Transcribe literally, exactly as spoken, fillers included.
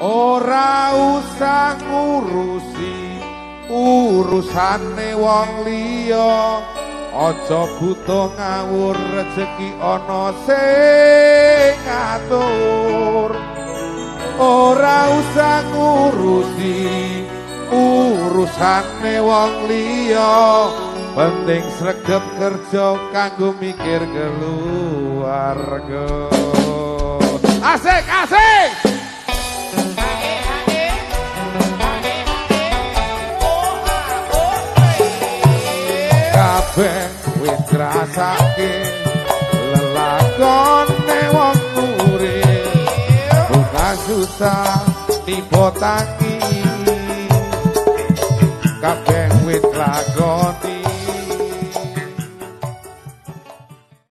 ora usah ngurusi urusane wong liya aja buta ngawur rezeki ana sing ngatur ora usah ngurusi urusane wong liya penting sregep kerja kanggo mikir keluarga asik asik kabeh wis ngrasake lelakone wong urip bukan susah dipotangi kabeh wis lakoni